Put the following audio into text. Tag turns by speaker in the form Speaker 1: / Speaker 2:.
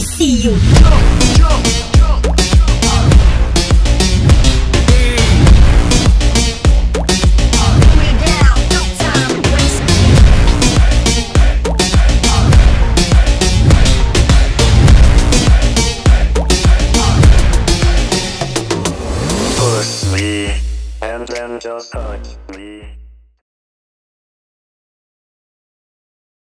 Speaker 1: see you.
Speaker 2: Push me and then just touch me.